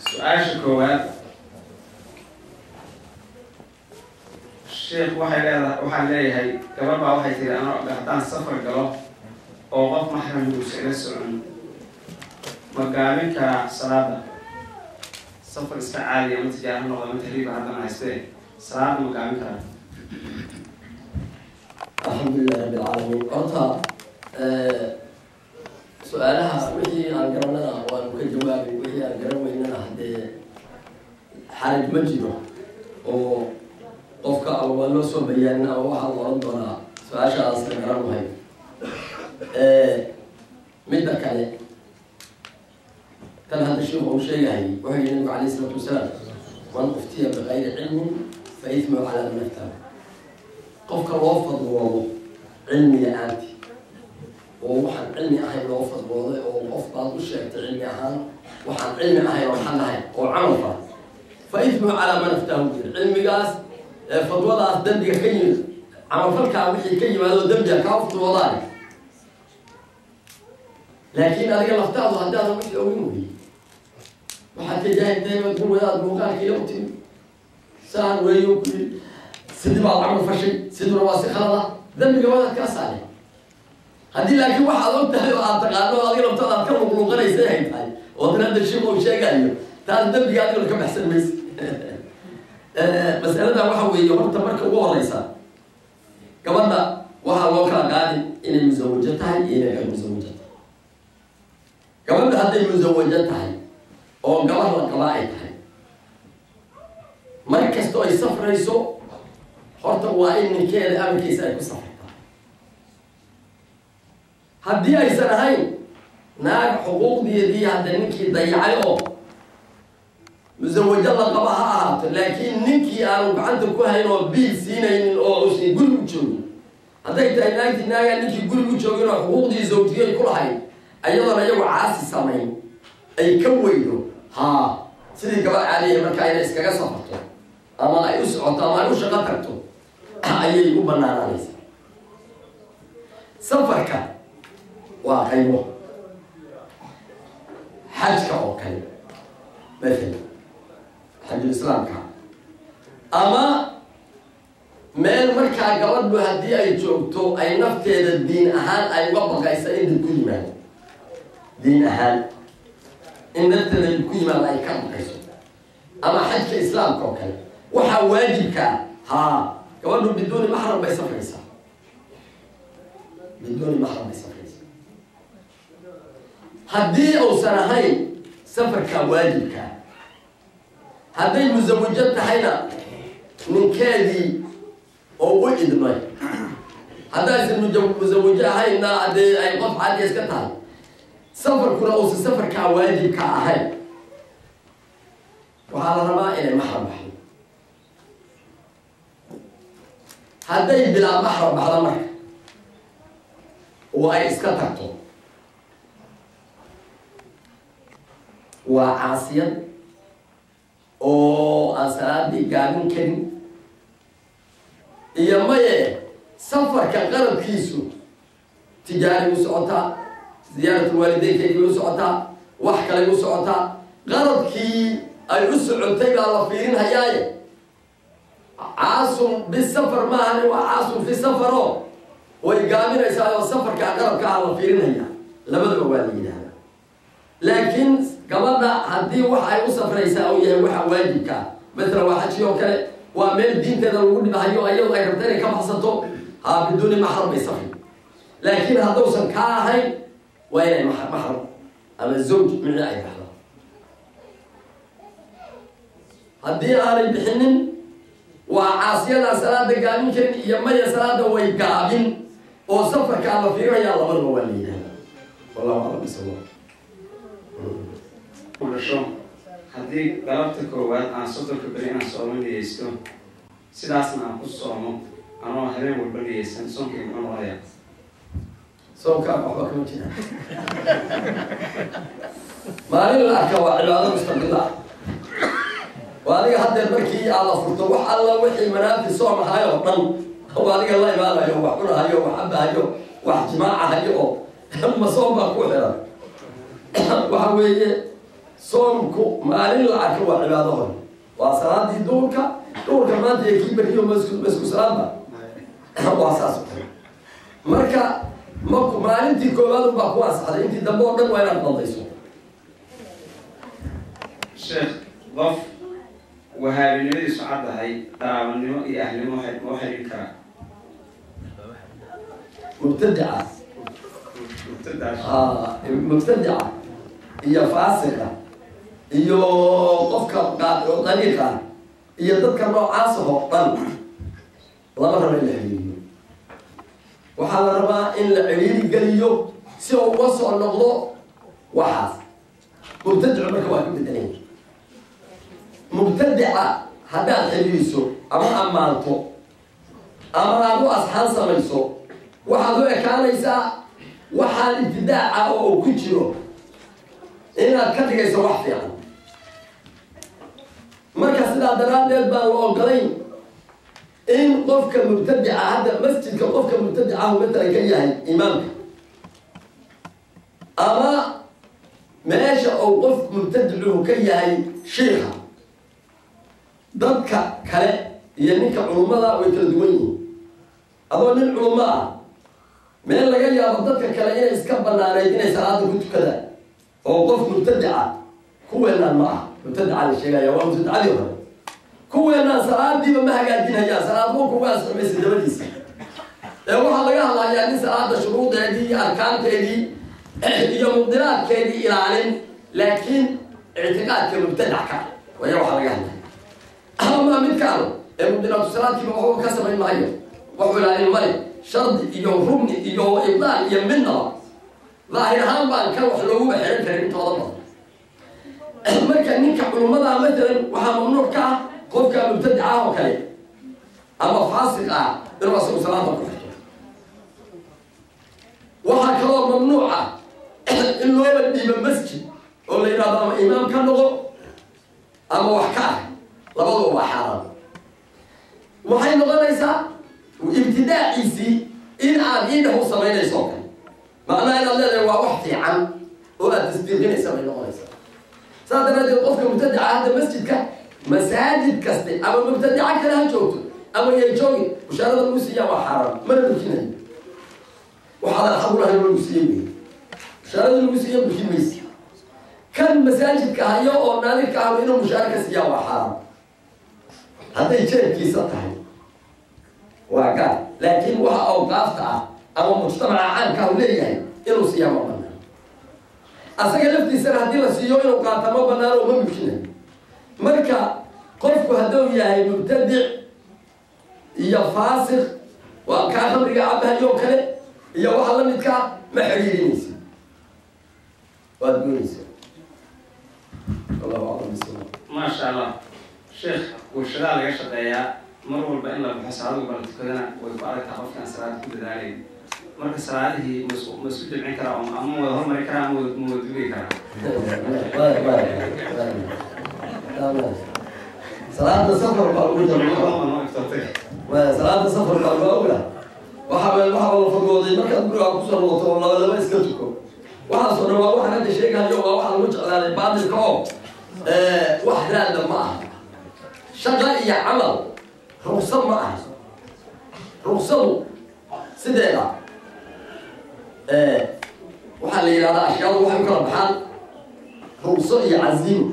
سؤال شكوات الشيخ waxaa leeyahay gabar baa waxay tiri ana hadaan safar galo oo qof maxram uu soo socon magaalin ka salaada safar iska caadi ama tijaaro noqdo tariiba hadana haystay salaada magaalin ka alxamdulillahi rabbil caalamiin horta su'aalaha wixii aan garanana waan ka jawaabay wixii aan garan weynana hadee xaalad ma jiro oo qofka ama loo soo bayaan ama waxa loo doonaa su'aashaas la garan wahay midda kale tan hadda sheekhu uu sheegay wuxuu yiri nabiga calayhi salaatu wasalaam man uftiya bighayri cilmin fa ithmu ala man aftaa qofka loo fadwoodo cilmi la'aanti oo waxaan cilmi ahayn loo fadwooday oo qof baad u sheegtay cilmi ahaan waxaan cilmi ahayn oo xal ahayn oo camal fa ithmu ala man aftaa cilmigaas fadwadaas dambiga ka yimid camalfalkaa wixii ka yimaado dambiga kaa fadwoodaan laakiin adiga laftaadu haddaadan wixii ogin wey waxaad ka jaahiltay baad ku wadaad muuqaalkiila u timi saan weeyo ku yidhi sidii baad camal fashay siduna waa si khalada dambiga wadaad kaa saale haddii laakiin waxaad og tahay oo aad taqaano adiga laftaada aad ka luqluuqanaysa hay tahay oo tan hadda sheekhu uu sheegayo taas dambiga adiguna ka baxsan maysa مسألة واحد ويهرب تبارك الله ليس كمان واحد وكلا قاعد إن مزوجتها إلى غير مزوجتها كمان هذا مزوجتها أو قبل القلائدها مركز توي سفر يسوع حرت وإن كان أمر كيسا يكون سفر هدي أي سنة هاي نار حقوق دي هذا نكى ضيعه مزوجة الله قبها لكن نكي أنا بعند كوهين أو بيل سينين أو شيء قول بتشوي هذا يتهيأ نايا نكي قول بتشوي أنا حقوق دي زوجية كل هاي أيضا أيوة عاصي سامين أي كويدو ها سيدي كبار عليه مركاين إسكاجا صفته أما يسعى أما يوش قطرته أي يقول بنانا ليس سفرك وقيمه حجك أوكي مثلا حج الإسلام كان أما مال مركع قرب هدي أي جوتو أي نفتي الدين أهان أي وبقى يسعيد الكل مال دين أهان إن نفتي الكل مال أي كم قيسو أما حج الإسلام كوكل وحواجبك ها قرب بدون محرم بيسافر يسافر بدون محرم بيسافر يسافر هدي أو سنهين سفر كواجبك هذه مزوجات هنا من كادي أو ولد ماي هذا اسم مزوجات هنا هذا أي قف عادي يسكتها سفر كنا أو سفر كواجب كأهل وعلى رماء إلى محرم بحرم هذا بلا محرم على مرك وأي اسكتته وعاصيا oo asalaadi gaabin karin iyo maye safarka qalabkiisu tijaari u socota ziyaaratu waalidayka u socota wax kale u socota qalabkii ay u socotay baa la fiirin hayaaye caasum bisafar maahan waa caasum fi safaro way gaabinaysaa oo safarka qalabka la fiirin haya labadaba waa la yidhaahdaa laakiin gabadha haddii wax ay u safraysaa oo yahay waxa waajibka مثلا واحد شيء وكله وعمل دين كذا الوجود بهايو أيوة أي ربطاني كم حصلته بدون محرم يصفي لكن هذا وصل كاهي وين محرم أما الزوج من أي محرم هدي أهل بحنن وعاصينا صلاة قامين كن يمي صلاة ويقابين وصفر كعب فيها يا الله من ولينا والله أعلم بسوا كل شيء هدي قلبت كروات عن صدر كبرين عن صومين يستون سداسنا قص صومه أنا هرين والبني يستون صوم كم أنا وياه صوم كم أحبك متنا ما لنا كوا عبادة مستقلة وهذه حتى المركي على فرطوح الله وحي منافي صوم هاي وطن وهذه الله يبارك يوم وحنا هاي وحبة هاي واحتماع هاي هم صوم بقولها وحوي صومكو مالين العكو وعبادهم وصلاة دورك ما أنت يكيب اليوم مسكو صلاة واساسه مركا ماكو مالين تي كوبادو باكو أصحى أنت دمور دم وين أتنضيسو شيخ ضف وهذه اللي صعد هاي ترى أهل موحد كرا مبتدعة مبتدعة هي فاسقة هي قفك طريقة هي تذكر نوعاسه طن لا مرة إلا حليل وحال ربا إن العليل قليو سوى وصع النغضو وحاس مبتدع عمرك واحد مبتدعين مبتدعة هذا حليسو أما أمانتو أما أبو أصحان سميسو وحدو كانيسا وحال ابتداع أو كتيرو إنا كتير سواح فيها مركز لا دراد البان والقرين إن قفك مبتدع هذا مسجد كقفك مبتدعه مثلا كياه إمامك أما ماشى أو قف مبتدع له كياه شيخا ضدك كلا ينك علماء ويتردوين أظن العلماء من اللي جاي ضدك كلا إن إسكبنا على صلاة كنت كذا أو قف مبتدعه هو الماء مبتدع الشيء يا ولد مبتدع اليوم كوينا صلاة دي ما قاعدين هيا صلاة مو كواس بس دبليس لو حلقة الله يعني صلاة الشروط هذه أركان هذه هي مبدلات هذه إلى علم لكن اعتقاد كمبتدع كان ويا حلقة أما من كانوا مبدلات الصلاة كما هو كسب المعين وحول على الملك شرط يوم رمني يوم إبدال يمنا ظاهر هم بان كانوا حلوه بحرين كريم توضبط marka ninka culumada مثلا waxa mamnuuc ka qofka mubtadaca oo kale ama faasiq ah inuu asoo salaada ku xirto waxa kale oo mamnuuc ah in loo dhiibo masjid oo la yiraahdo ama imaam ka noqo ama wax ka labadu waa xaraam waxay noqonaysaa ibtidaaciisi in aad inuu sameynayso macnaheedu inaad leedahay waa wax fiican oo aad tasdiiqinayso ay noqonaysaa صادرات القفك مبتدع هذا مسجد مساجد كستي أما مبتدع كلها جوته أما يجوي وشارد المسيا وحرام من المكينة وحضر حضرها المسيا شارد المسيا بكيميس كان مساجد كهيا أو نادي كهيا مشاركة سيا وحرام هذا يجي كيسة تاني وعقاد لكن وها أوقاف أما مجتمع عام كهولية إنه سيا وحرام أصلاً لفتي سنة هذه السيوين وقاتما بنار وما ممكنه مركا قفك هدوي يا مبتدع يا فاسق وكاخر يعبها اليوم كله يا واحد لم يتكع محريرينيس وادمونيس الله أعلم بالسلام ما شاء الله شيخ والشغال يشتغل مرور بين البحثات وبرتكلنا ويبارك الله في أسرار كل ذلك مركز الصلاة هي مسؤول عن كلام أمو وهم الكلام مودي كلام. صلاة السفر بالأولى. وصلاة السفر بالأولى. وحبل الفضول ما كان بروح بسر الله ولا ما يسكتكم. وحصل واحد هذا الشيء كان يوم واحد وجه على بعض القوم. واحد هذا معه. شغال يعمل رخصة معه. رخصة سديرة. waxaa la yiraahdaa ashyaadu waxay kala baxaan ruqso iyo casiimo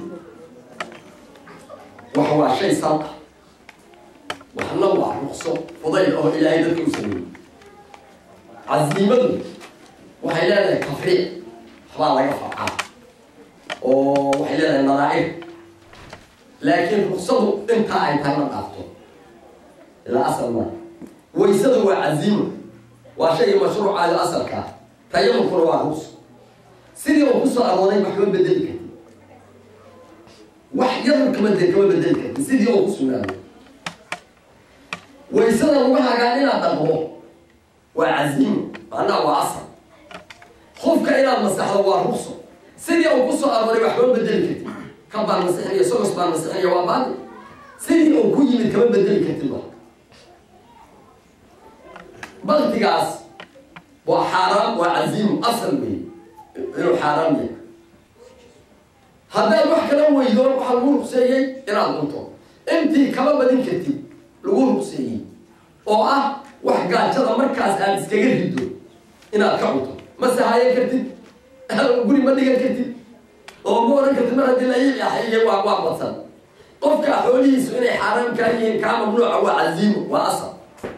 waxa waa shay sal waxna waa ruqso fudayl oo ilaahay dadka u sameeyay casiimadu waxay leedahay tafriic waxbaa laga facaa oo waxay leedahay nadaa'ir laakiin ruqsadu intaa ay tahay la dhaafto ilaa asal ma waysadu waa casiimo waa shay mashruuc ah asalka تيمم كروانوس سيدي وقصة أراني محمد بدلك واحد يضرب كمان بدلك سيدي وقصة نعم ويصير روحها قاعدين أدبه وعزيم أنا وعصر خوفك إلى المسيحة والرخصة سيدي وقصة أراني محمد بدلك كبار المسيحية سوس بار المسيحية وابان سيدي وكوي من كمان بدلك الله بغتي قاس وحرام وعزيم أصل به إنه حرام هذا الواحد كلام ويدور وحلوه سيء إلى الغلطة أنتي كمان بدين كتير لغوه سيء أو واحد قاعد شغل مركز أنا سكير هيدو إلى الغلطة مثلا هاي كتير قولي ما دقيقة كتير أو مو أنا كتير مرة دلائل يا حي وعوام مثلا قفك حولي سويني حرام كان ممنوع وعزيم وأصل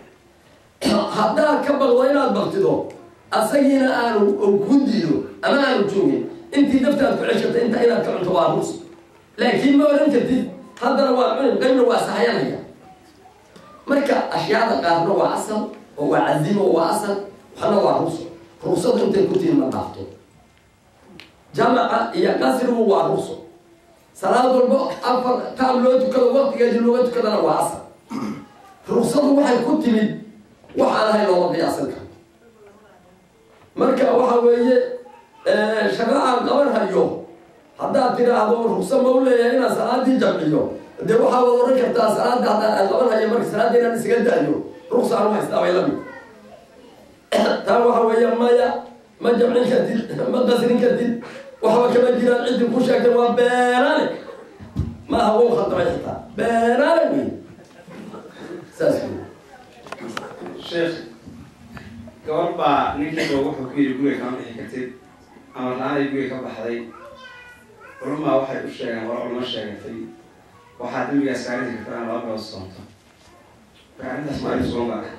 هذا كبر وين البغتدو أسينا أنا وكنديلو أنا وجومي أنت دفتر كعشرة أنت إلى كعشرة توارث لكن ما ورنت هذا رواع من غير رواع صحيح مركا أشياء قارنة وأصل وعزيمة وأصل وحنا وارث رصد أنت كنت من ضغطه جامعة هي قصر وارث صلاة البق أفر كام لوت كذا وقت جاي لوت كذا وأصل رصد واحد كنت من وحنا هاي لو ما أصل marka waxa weeye shaqada qaban hayo hadaa tiraahdo ruqsad ma u leeyahay in salaadii jamciyo de waxa wada oran kartaa salaada hadaa qaban hayo marka salaadii inaan isaga daayo ruqsad ma istaaway labi taa waxa weeye ma jamcin kadib ma qasrin kadib waxa kama jiraan cid ku sheegtay waa beerale ma hawo khatar xitaa beerale saasi sheekh gabadha ninkii wuxuu ku yiri guriga kama bixi kartid ama laanay guriga ka baxday culumma waxay u sheegeen war culumma sheegatay waxaa dambigaas kaaga kartaa laba bilood soonto gaarintaas ma ay soo baa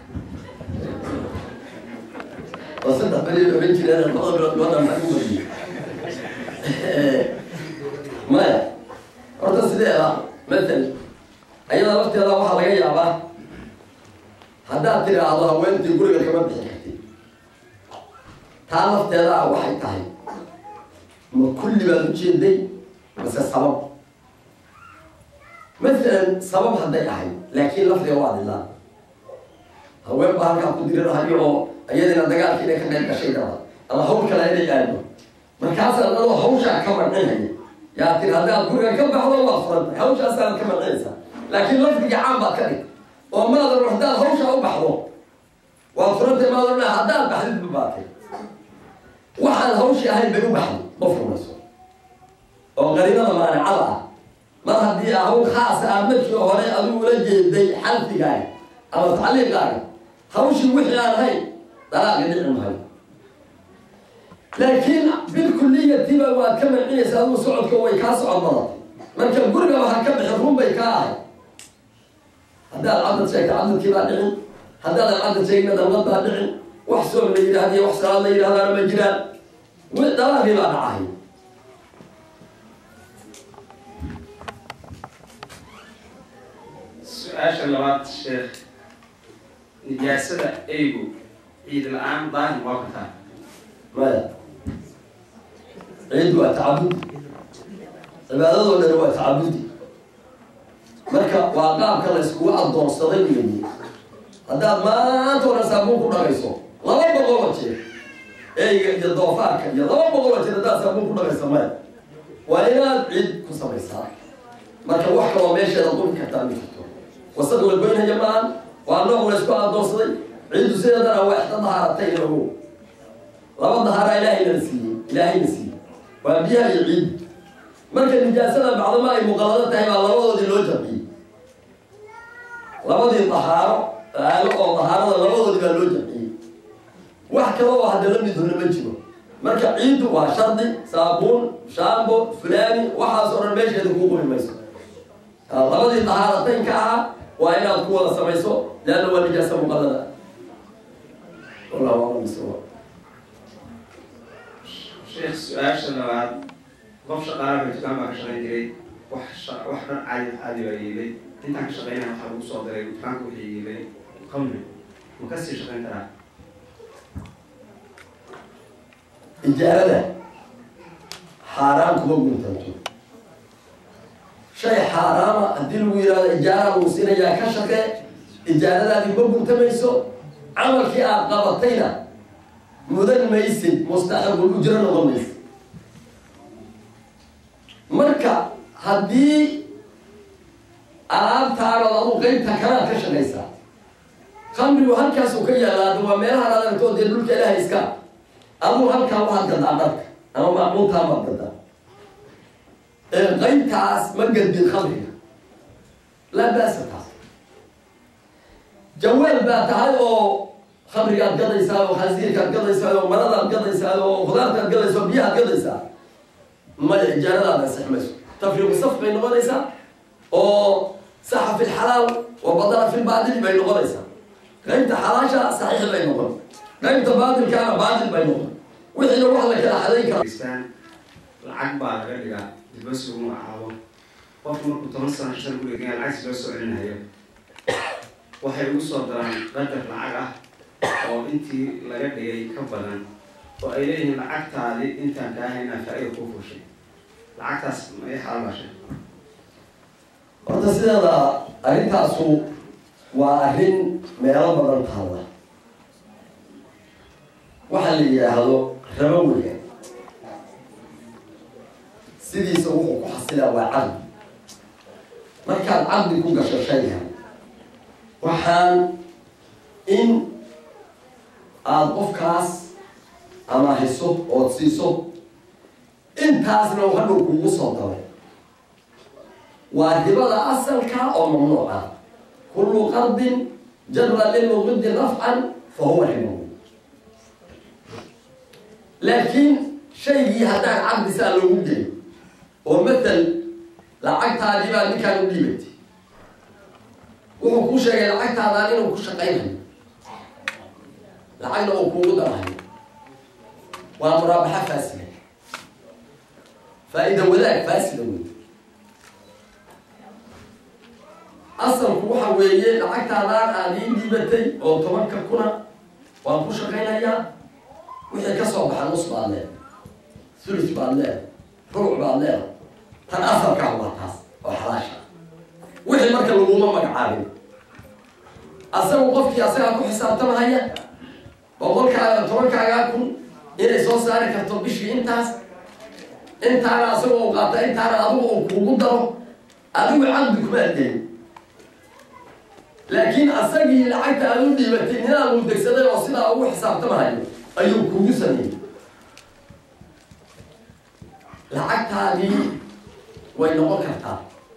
وصلت بلي بنتي أنا المغرب وأنا محمود ما أرد سديها مثل أيضا وقت هذا واحد جاي عبا هذا ترى الله وين تقول لك كمان بحكي تعرف ترى واحد تاني ما كل ما تجي دي بس السبب مثلا سبب هذا يعني لكن لفظ واحد الله هو بحال كقدر هذه أيضا الدجال كده كمان كشيء ده الله هو كلا يدي يعني مركز الله هوشة كمان نهني يا ترى هذا أقول لك كم بحال الله فرد هوشة أصلا كمان إنسان لكن لفظ جعان بكري وما نروح ده هوشة أو بحره وفرد ما نروح هذا بحال بباكي وحال هوشة هاي بينو بحال مفهوم نفسه وغريبا ما أنا على ما هدي هو خاص أمشي وهاي أقول لك دي حالتي جاي أما تعليق جاي هوشة وحي على هاي لا غير هاي لكن بالكلية تبى وكمل عيسى أبو سعود كوي كاس عمرات من كان قرقة وهكمل حروم بيكاهي هذا العدد شيء عدد كبار دعين هذا العدد شيء ندى الغضب دعين وحسون لي هذه وحسان لي هذا أنا مجران ولا في ما نعاهي سؤال شلوات الشيخ نجاسة أيبو عيد الآن ظاهر وقتها ماذا؟ عيد وتعبد عبادة ولا هو تعبدي مركا وقام كلا يسكوا الدور صديق مني هذا ما أنتوا نسابون كنا غيسو لا بقولة شيء أي الضوافع كذي لا بقولة شيء هذا سابون كنا غيسو ما وإلى عيد كسر يسار مركا واحد وماشي يضون كتامي وصدقوا البين يا جماعة وأنهم يسكوا الدور صديق عيد سيدنا واحد ظهرتين له لما ظهر إلهي نسي وأبيها يعيد مركز النجاسة بعض ما هي مغالطة هي على لبض اللوجبي لبض الطهارة طهارة لبض اللوجبي واحد واحد لم يدهن منجمه مركز عيد وشرطي صابون شامبو فلاني وحاصر المشي يدقوق الميسو لبض الطهارتين كاها وإلى القوة سميسو لأنه النجاسة مغالطة والله أعلم بالصواب شيخ سؤال شلوات qof shaqaalaha dukaan baa ka shaqayn jiray wax dhan caadi baa yeelay intaan ka shaqaynaya waxaa lagu soo diray dukaanka wixii yeelay khamri ma ka sii shaqayn karaa ijaarada xaaraan kuma guntanto shay xaaraama haddii lagu yidhahdo ijaara lagu siinayaa ka shaqee ijaaradaadii ma guntamayso camalkii aad qabatayna mudan maysid mustaxabul ujro noqon maysid marka haddii alaabtaada adu qaybta kalaad ka shaqaysaa khamrigu halkaasuu ka yaalaado waa meelaha aadagtoo dee dhulka ilaahay iska aduu halkaa waxaad gadaa dharka ama macmuuntaa baad gadaa قيمتاس ما قد الخمر لا بأس بتاس جوال بتاعي أو خمر قد قضي ساعة وخنزير قد قضي ساعة ومرض قد قضي ساعة وخضار قد قضي ساعة بيها قد قضي ساعة ما الجارة لا سحمس تفريق الصف بين غليسة أو صح في الحلال وبدل في الباطل بين غليسة قيمة حراشة صحيح بين غليسة قيمة باطل كان باطل بين غليسة وحين روح لك عليك العقبة غير بس هو عاو قف مركو تمسنا عشان نقول لك العكس بس علينا هي waxay ugu soo daraan qadar lacag ah oo intii laga dhigay ka badan oo ay leeyihiin lacagtaadi intaan ka hayna faa'iido ku fushay lacagtaas ma ay xalbashay horta sidaada arrintaasu waa arrin meelo badan taala waxa la yiraahdo rabawiga sidiisa wuxuu ku xasilaa waa cad markaad caqdi ku gasho shayga waxaan in aad qofkaas ama hiso oo siiso intaasna uu hadhow kugu soo dalay waa ribada asalka oo mamnuuca kullu qardin jarra lilmuqdi rafcan fa huwa riba laakiin shaygii haddaan caqdi saa loogu geeyo oo matal lacagtaadii baa ninkaan u dhiibatay wuxuu kuu sheegay lacagtaadaan inuu ku shaqaynayo lacagna uu kuugu darahayo waa muraabaxa faasida faa'iida wadaag faasida wey asalku waxa weeye lacagtaadaan aad ii dhiibatay oo 10 kuna waan ku shaqaynayaa wixii ka soo baxa nus baad leedahay ثلث baad leedahay rubuc baad leedahay tan asalka waa taas oo xalaasha wixii marka laguma magacaabin asagu qofkii asaga ku xisaabtamaya boqolkaaga 10kaaga kun inay soo saari karto bishii intaana asagoo qaata intaana adigu uu kugu daro adigu caqdi kuma adeyn laakiin asagii lacagta aad u dhiibatay ninaa uu degsaday oo sidaa ugu xisaabtamayo ayuu kugu sameeyey lacagtaadii way noqon kartaa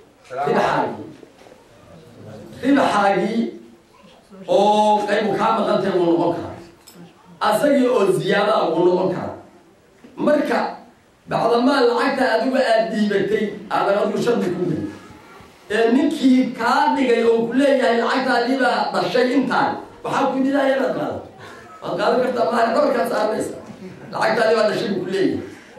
ribaxaagii oo qaybu kaa maqantay wuu noqon karaa asagii oo ziyaada wuu noqon karaa marka bacdamaa lacagta adigu aad dhiibatay aadan adigu shardi ku gelin ee ninkii kaa dhigay oo ku leeyahay lacagtaadii baa dhashay intaan waxaa ku diidaya inaad qaado waad qaadan kartaa maaha dhabarkaad saarnaysa lacagtaadii baa dhashay buu ku leeyahay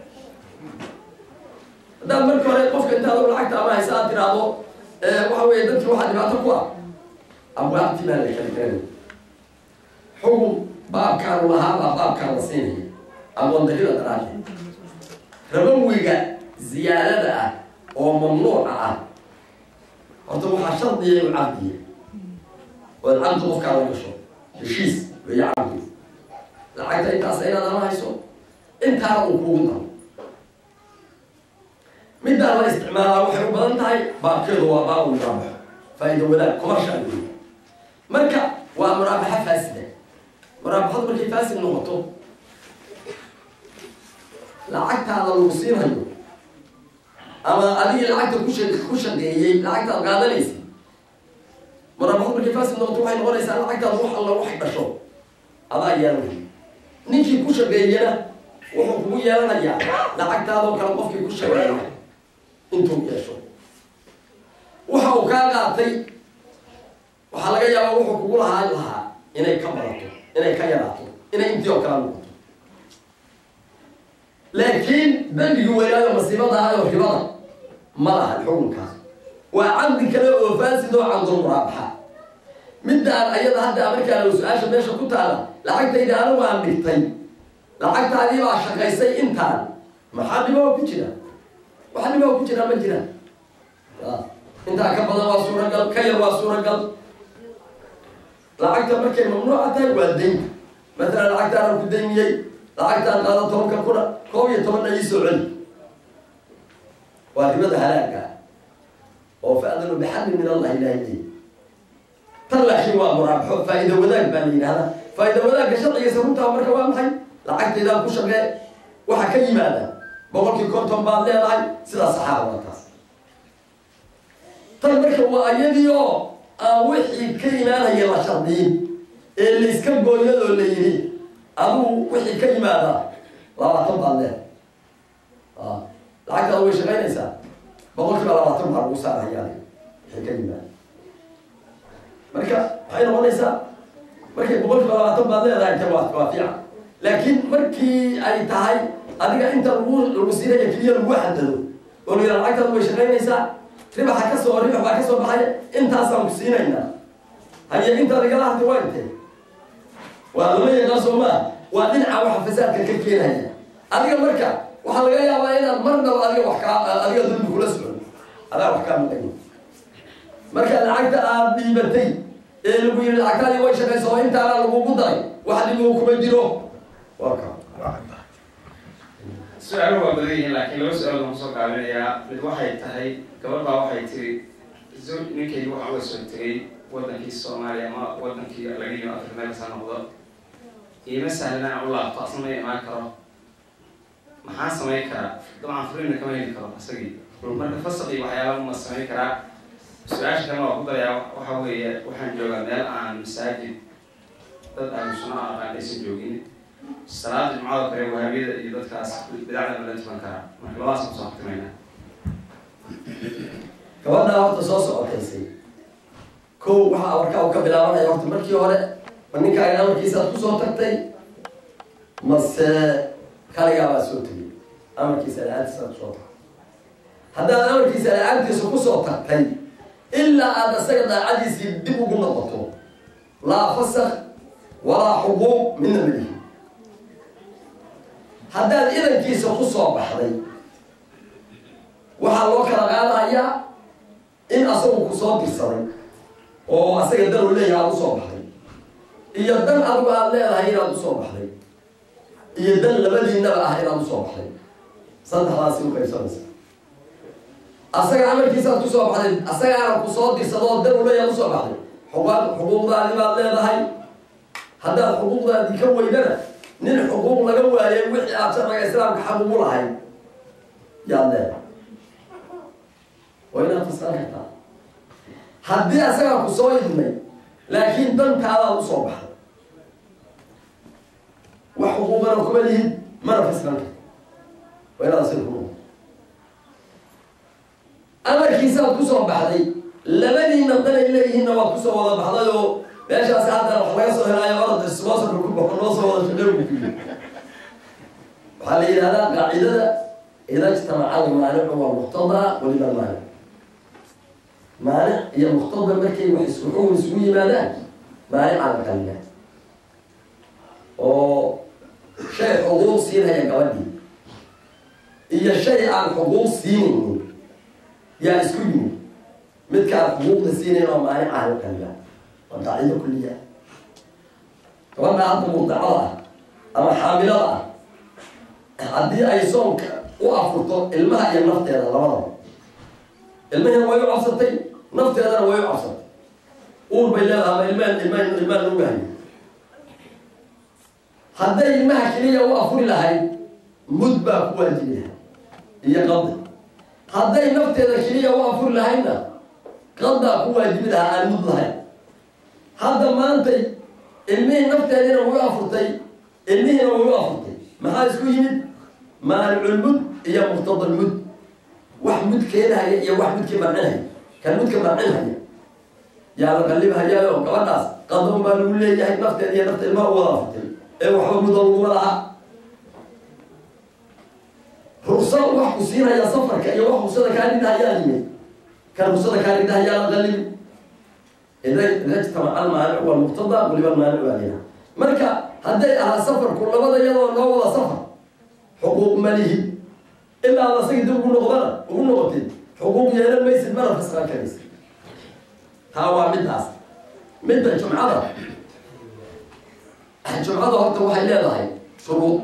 haddaad markii hore qofka intaad lacagta ama haysa aad tiraahdo waxa weeye dadkii waxaa dhibaato ku ah abwaabtii baa la kala garanay xukun baabkaanu lahaabaa baabkaan la siinaya aqoon darrida daraaddeed rabawiga ziyaadada ah oo mamnuuca ah horta waxaa shardiya u cabdiya ood cabdi qofkaa la gasho heshiis weeye cabdi lacagta intaas inaad ama hayso intaana uu kuugu daro midaan la isticmaalaa waxay u badan tahay baabkeedu waa baab muraabaxo faa'iida wadaag commercial wey marka waa muraabaxa faasida muraabaxadu markay faasid noqoto lacagtaada lagu siinayo ama adigii lacagta ku shaqeeyey lacagtaad qaadanaysa muraabaxadu markay faasid noqoto waxay noqonaysaa lacagtaada wax alla wax dhasho adaa yeelanaya ninkii ku shaqeeyana wuxuu kugu yeelanayaa lacagtaadoo kale qofkii ku shaqeeya intuu yeesho waxa uu kaa qaatay waxaa laga yaabaa wuxuu kugu lahaa inay ka badato inay ka yaraato inay intii oo kala noqoto laakiin dembigii weynaayo masiibada ahayoo ribada ma laha xukunkaas waa caqdi kale oo faasid oo caqdul muraabaxa midaan ayada hadda markaa la su-aasha meesha ku taala lacagtayda anigu aan dhigtay lacagtaadii baa shaqaysay intaan maxaa dhibaa ku jira waxa dhibaa ku jira ma jiraan intaa ka badan waa suuragal ka yar waa suuragal lacagta markay mamnuuca tahay waa daynta matalan lacagtaana ku daymiyey lacagtaan qaada 10 kuna 11 ii soo celi waa ribada halaaga oo faadanu bixadli min allah ilaahi tan laakiin waa muraabaxo faa'iida wadaag baa la yidhahdaa faa'iida wadaagga sharcigiisa runtaa marka waa maxay lacagtaydaan ku shaqee waxa ka yimaada boqolkii konton baad leedahay sidaa saxaa waa taas tan marka waa ayadii oo aan wixii ka imaanaya la shardiyin ee layska gooyadoo la yidhi aduu wixii ka yimaadaa 20 baad leedahay lacagtaada way shaqaynaysaa boqolkiiba 20 baa lagu saarayaa wixii ka yimaada marka waxay noqonaysaa markay boqolkiiba 20 baad leedahay inta waa fiican laakiin markii ay tahay adiga inta lagu siinaya keliya lagu xadado oo la yidhaha lacagtaada way shaqaynaysaa ribax baa ka soo baxaya intaasaan ku siinaynaa haye inta lagala hartay waa intee waa lama yaqaan soo maa waa dhinaca waxa fasaadka ka keenaya adiga marka waxaa laga yaabaa inaad marnaba adiga dulmi kula socon adaa wax kaa maqayn marka lacagta aad dhiibatay ee lagu yidhi lacagtaadii way shaqayso oo intaana lagugu daray wax dhibo kuma jiro waa ka su-aalo waa badan yihiin laakiin laba su-aal baan kusoo qaabinayaa mid waxay tahay gabadhaa waxay tiri ninkaygi waxaa uga soo tegay wadankii Soomaaliya ama wadankii laga yimi Afrika meel kasta noqdo iima sahlan aan u laabto asna ma imaan karo maxaan samayn karaa dabcan furiina kama heli karo isagii marka fasaqii waxyaaba ma samayn karaa su-aasha kale waa ku darayaa waxa weeye waxaan joogaa meel aan masaajid dad aan sunno aqaan aysan joogin salaada jumcada kale wahabiyada iyo dadkaas bidacda ma la tukan karaa marka labadaas aan kusoo xukmaynaa gabadhaa horta soo socotaysay kow waxaa warkaa u ka bilaabanaya horta markii hore ma ninkaaga amarkiisa aad kusoo tagtay mase kaligaa baa soo tegay amarkiisa la-aantiisa aad kusoo tagtay haddaad amarkiisa la-aantiisa kusoo tagtay ilaa aad isaga daacadiisii dib ugu noqoto laa fasakh walaa xuquuq midna malihi haddaad idankiisa kusoo baxday waxaa loo kala qaadayaa in asagu kusoo dirsaday oo asaga dan u leeyahay aad usoo baxday iyo dan adigu aad leedahay inaad usoo baxday iyo dan labadiinaba ah inaad usoo baxday saddexdaasi u qaybsanaysa asaga amarkiisaad kusoo baxday asagaana kusoo dirsadoo dan u leeyahay usoo baxday xuquuqdaadi baad leedahay haddaad xuquuqdaadii ka weydana nin xuquuq laga waayay wixii aad sharciga islaamka xaq ugu lahayd yaad leedahay waa inaad fasaan kartaa haddii asagaa ku soo idmay laakiin dantaadaad usoo baxday wax xuquuqana kuma lihid mana faslan karta waa inaad asaga ku noqoto amarkiisaad kusoo baxday labadiina danay leeyihiinna waad kusoo wada baxday oo meeshaasi haddana wax laga soo helaayo orada sponsorka ku baxo noo soo wada shaqeyn ku yiri waxaa la yidhahdaa qaacidada ida ijtamaca almaanicu walmuqtada waliba almaanic maanic iyo muqtada markay wax isku xukun isugu yimaadaan maanic aan kalina oo shay xuquuq siinaya gabadhii iyo shay aan xuquuq siinaynin yaa isku yimid midkaan xuquuqda siinayn oo maanic aan kalina waa qaacido kulliya gabadha hadda murdacada ah ama xaamilada ah haddii ay soonka u afurto ilmaha iyo nafteeda labadaba ilmahina way u cabsatay nafteedana way u cabsatay uur bay leedahay ama ilmaan lagu hayo hadday ilmaha keliya u afuri lahayd mud baa ku waajibaha iyo qadi hadday nafteeda keliya u afuri lahaydna qadaa ku waajibi lahaa aan mud lahayn hadda maantay ilmihii nafteediina way u afurtay ilmihiina way u afurtay maxaa isku yimid maanicul-mud iyo muqtadal-mud wax mud keenahaya iyo wax mudkii marcinhaya kan mudka marcinhaya yaa la qallibhayaayo gabadhaas qadoon baa lagu leeyahay nafteeda iyo nafta ilmaha u wada afurtay ee waxba mudo laguma laha ruqsa wax ku siinaya safarka iyo wax ruqsada kaa ridhayaa yimid kan ruqsada kaa ridhayaa la qallibi ida ijtamaca almaanic walmuqtada waliba almaanic baa leeyahay marka hadday ahaa safarku labada iyadoo loo wada safar xuquuq ma lihi ilaa ad asagii dib ugu noqotid xuquuq yeelan maysid mana fasqan karaysid taa waa midaas midda jumcada horta waxay leedahay shuruud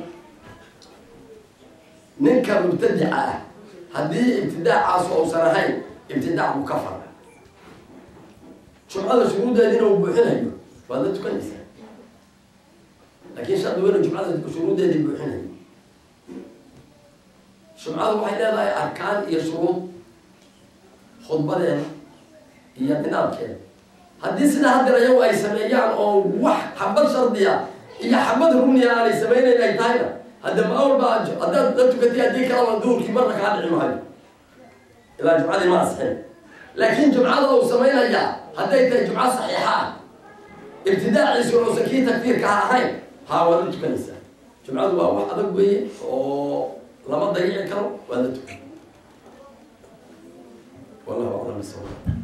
ninka mubtadica ah haddii ibtidaacaasu uusan ahayn ibtidaac mukafar jumcada shuruuddeediina uu buuxinayo waad la tukanaysaa laakiin shardi weyna jumcada shuruuddeedii buuxinayo jumcadu waxay leedahay arkaan iyo shuruud khudbadeeda iyo nidaamkeeda haddii sidaa haddana iyagu ay sameeyaan oo wax xabad shardiya iyo xabad rugniya aanay samaynayn ay tahayna hadda ma awal baa haddaad la tukatay haddii kalaba duurkii marna kaa dhici maayo ilaa jumcadii ma asixin laakiin jumcada uu samaynayaa hadday tahay jumco saxiixa ah ibtidaaciisu uusan kii takfiirka ha ahayn haa waad la tukanaysaa jumcadu waa wax adag weeye oo lama dayici karo waad la tukan wallahu aclam bisawab